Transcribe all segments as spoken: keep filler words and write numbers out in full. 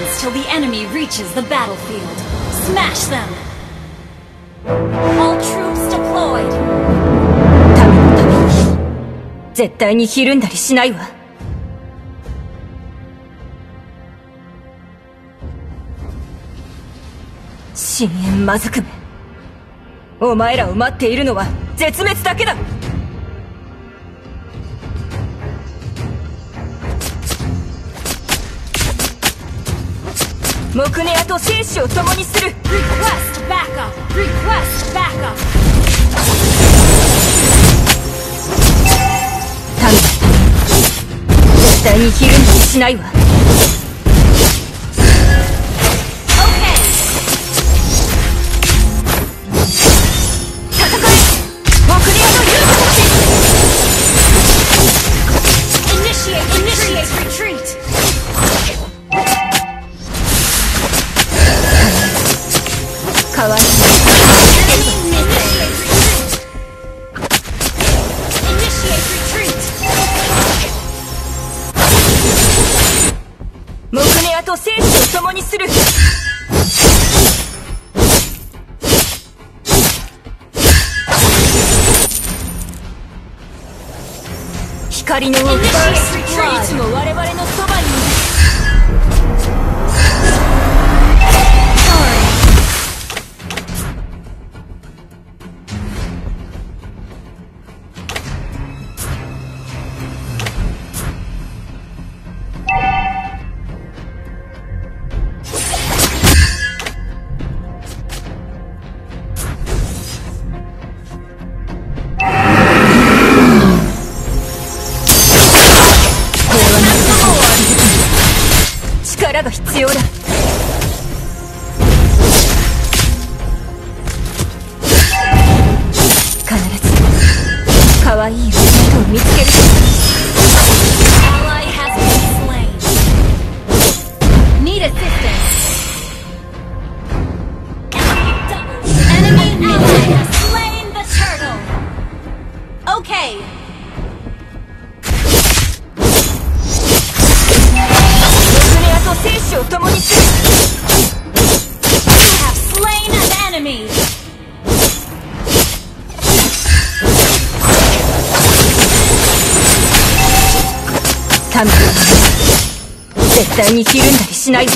seconds till the enemy reaches the battlefield. Smash them! All troops deployed! 民のために絶対にひるんだりしないわ。深淵魔族め、お前らを待っているのは絶滅だけだ。木ネアと生死を共にする。 Request backup! Request backup! 民のために絶対にひるんだりしないわ。かわいい。木ネアと生死を共にする。光の王がいつも我々のそばにいる。力が必要だ。必ず可愛い女の子を見つける。 Ally has been slain. Need assistance. Enemy ally has slain the turtle. Okay. You have slain an enemy. 民絶対にひるんだりしないわ。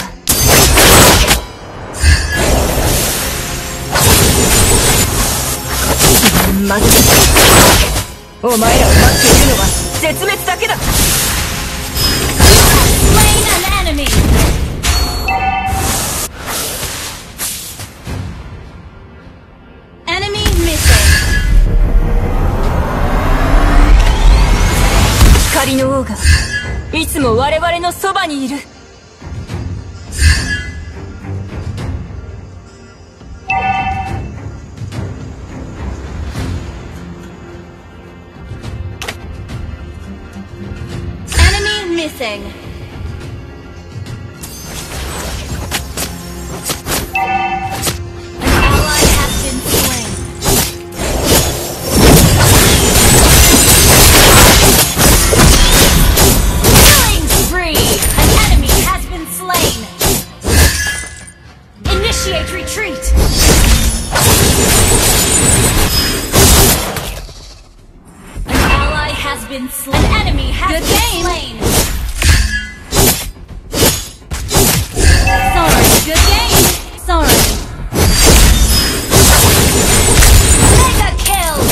まずお前らを待っているのは絶滅だけだ。光の王がいつも我々のそばにいる。Enemy missing. Initiate retreat! An ally has been slain. An enemy has Good been game. slain. Sorry, good game. Sorry. Mega kill!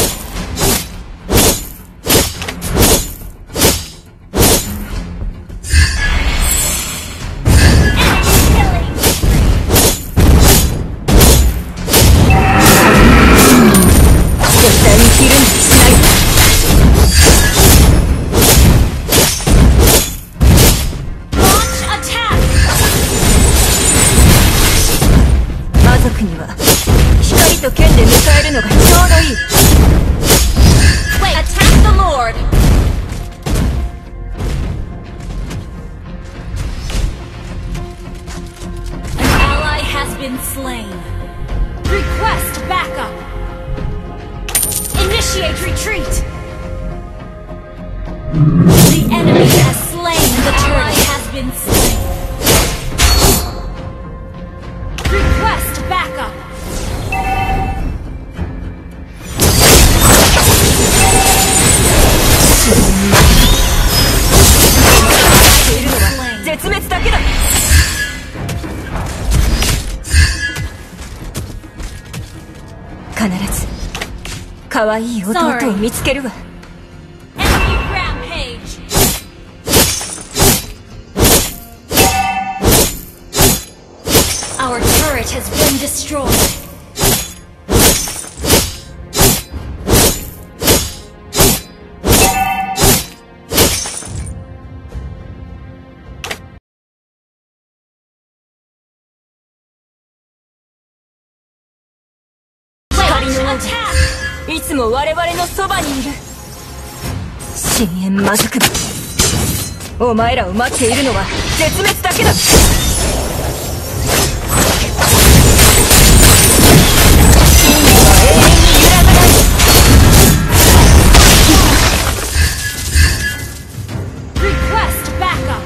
Wait, attack the Lord! An ally has been slain. Request backup! Initiate retreat! The enemy has slain the turtle. Has been slain. 可愛い弟を見つけるわ。 Enemy rampage. Our turret has been destroyed. Attack! いつも我々のそばにいる。深淵魔族部、お前らを待っているのは絶滅だけだ。信念は永遠に揺らがない。 Request backup.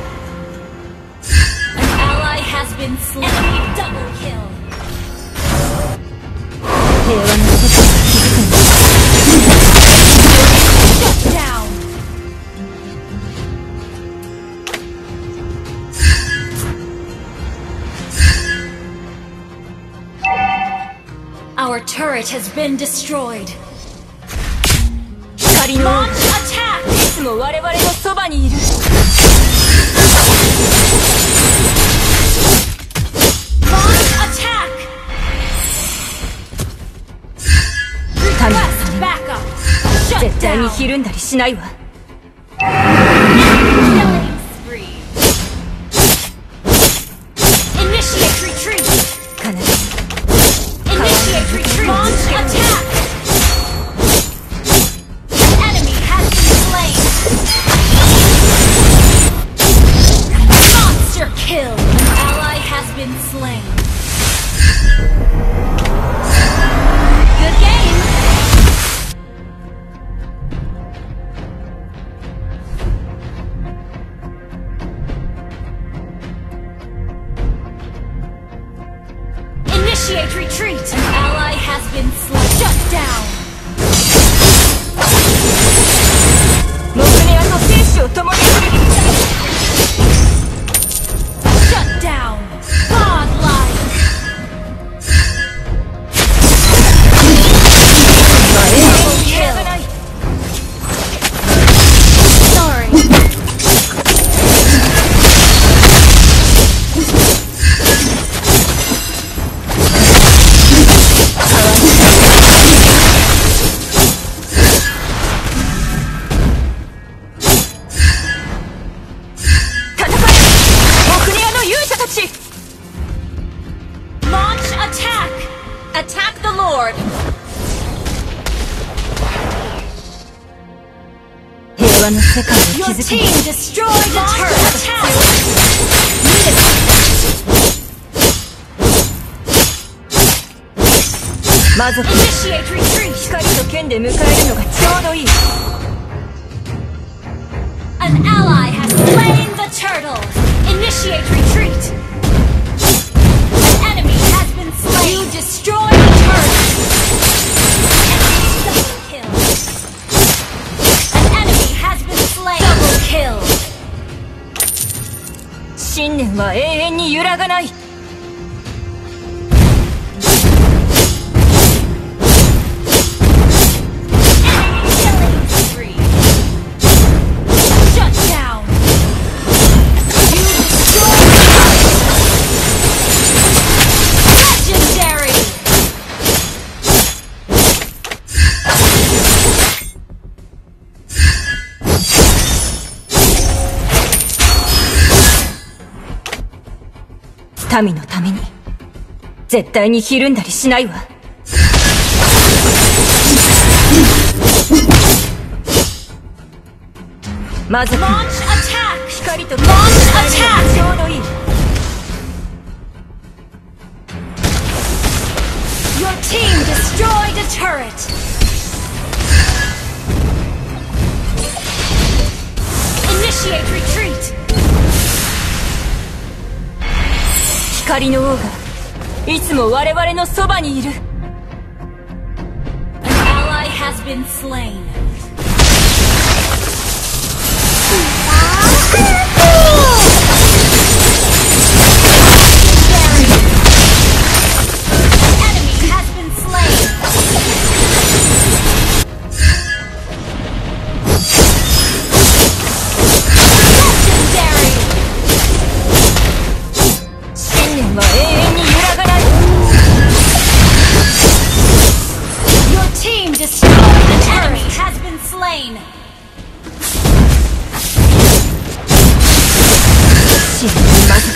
An ally has been slain. Enemy double kill. 平和な世界を築くんだ。 Shut down. Our turret has been destroyed. 光の Launch attack. いつも我々のそばにいる。 Launch attack. 神の Request backup. Shut 絶対に down. ひるんだりしないわ。 Killing spree. Initiate retreat. 必ず Initiate retreat. Launch attack. An enemy has been slain. Monster kill. An ally has been slain. Good game. Initiate retreat. An ally has been slain. Shut down. モグネアと生死を共にする。 Shut down. Godlike. 永遠に揺らがない。 Sorry. Launch attack. Attack the Lord. 平和な世界を Your 築 team き destroyed the turret. Attack. 魔族 Initiate retreat. 光と剣で迎えるのがちょうどいい。 An ally has slain the turtle. Initiate retreat. An enemy has been slain. You destroyed the turret. Enemy double kill. An enemy has been slain. Double kill. 信念は永遠に揺らがない。 Killing spree. Shut down. You destroyed. Legendary. 民のために絶対にひるんだりしないわ。まず Launch attack. 光と Launch attack. ちょうどいい。 Your team destroyed a turret. Initiate retreat. 光の王がいつも我々のそばにいる。 An ally has been slain. An enemy has been slain.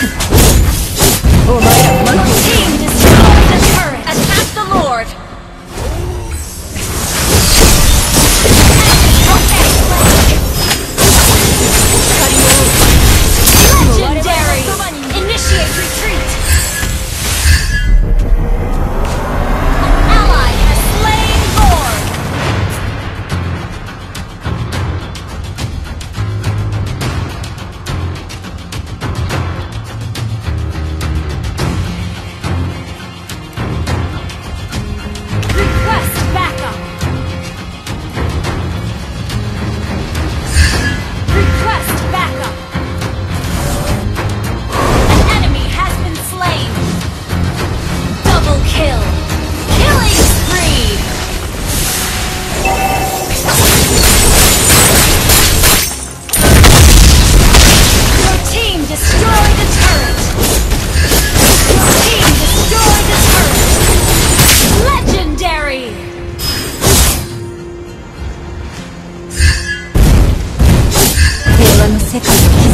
お前らを待 Your っている team destroyed the turret. Attack the Lord. Legendary. Initiate retreat. An ally has slain Lord. Request backup. Request backup. An enemy has been slain. Double kill. Killing spree. Your team destroyed the turret. Your team destroyed the turret. Legendary. 平和の世界を